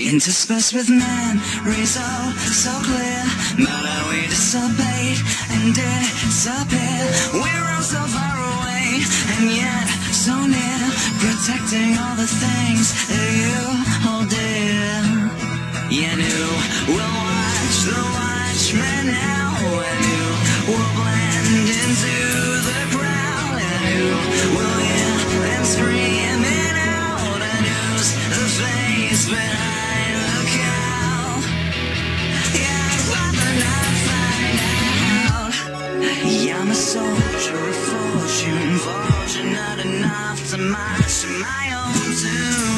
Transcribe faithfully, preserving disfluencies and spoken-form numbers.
Interspersed with memories, oh, so clear, but we dissipate and disappear. We're all so far away, and yet so near, protecting all the things that you hold dear. Yeah, new, we'll watch the watchmen now, and you will blend into the crowd, and you will hear them screaming out, and who's the face behind. I'm a soldier of fortune, fortune not enough to march to my own tune.